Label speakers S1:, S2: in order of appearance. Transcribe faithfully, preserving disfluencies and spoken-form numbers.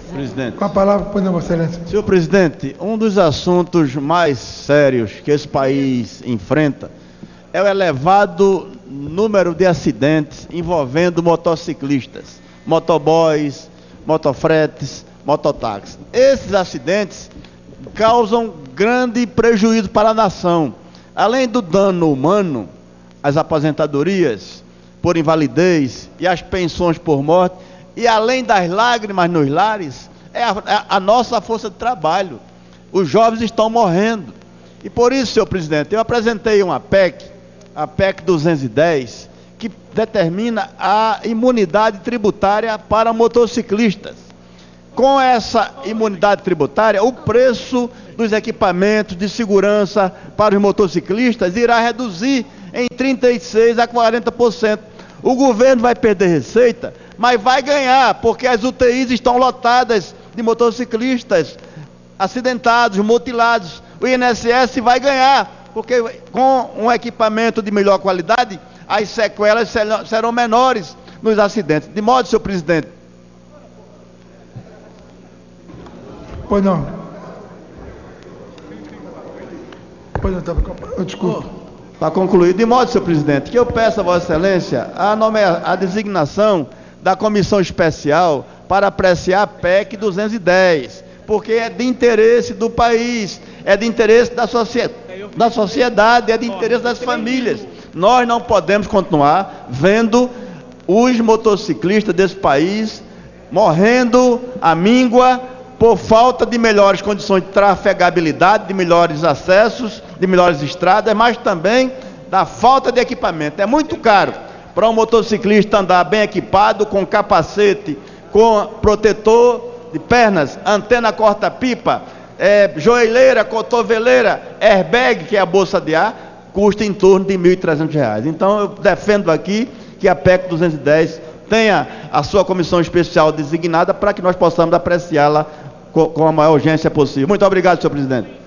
S1: Presidente.
S2: Com a palavra, pois não, Vossa Excelência.
S1: Senhor presidente, um dos assuntos mais sérios que esse país enfrenta é o elevado número de acidentes envolvendo motociclistas, motoboys, motofretes, mototáxis. Esses acidentes causam grande prejuízo para a nação. Além do dano humano, as aposentadorias por invalidez e as pensões por morte, e além das lágrimas nos lares, é a, a, a nossa força de trabalho. Os jovens estão morrendo. E por isso, senhor presidente, eu apresentei uma P E C, a P E C duzentos e dez, que determina a imunidade tributária para motociclistas. Com essa imunidade tributária, o preço dos equipamentos de segurança para os motociclistas irá reduzir em trinta e seis a quarenta por cento. O governo vai perder receita, mas vai ganhar, porque as U T Is estão lotadas de motociclistas acidentados, mutilados. O I N S S vai ganhar, porque com um equipamento de melhor qualidade, as sequelas serão menores nos acidentes. De modo, senhor presidente.
S2: Pois não. Pois não, estava com... Desculpa.
S1: Oh. Para concluir, de modo, senhor presidente, que eu peço a Vossa Excelência a, nome... a designação da comissão especial para apreciar a P E C duzentos e dez, porque é de interesse do país, é de interesse da, socie... da sociedade, é de interesse das famílias. Nós não podemos continuar vendo os motociclistas desse país morrendo à míngua por falta de melhores condições de trafegabilidade, de melhores acessos, de melhores estradas, mas também da falta de equipamento. É muito caro para um motociclista andar bem equipado, com capacete, com protetor de pernas, antena corta-pipa, é, joelheira, cotoveleira, airbag, que é a bolsa de ar, custa em torno de mil e trezentos reais. Então eu defendo aqui que a P E C duzentos e dez tenha a sua comissão especial designada para que nós possamos apreciá-la com a maior urgência possível. Muito obrigado, senhor presidente.